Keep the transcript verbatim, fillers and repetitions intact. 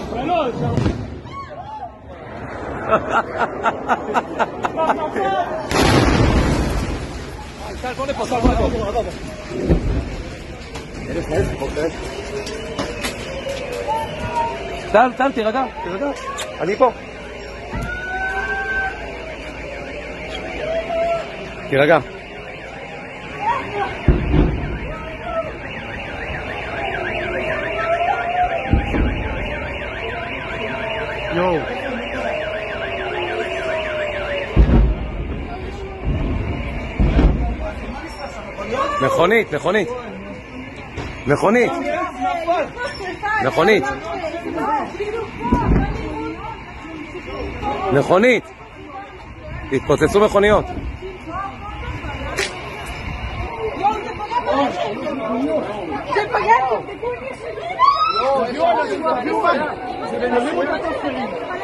Sal, ponle po, sal, ponle po. טל, טל, תירגע, תירגע. אני פה. תירגע. יואו. מכונית, מכונית. מכונית. מכונית. מכונית. התפוצצו מכוניות. Se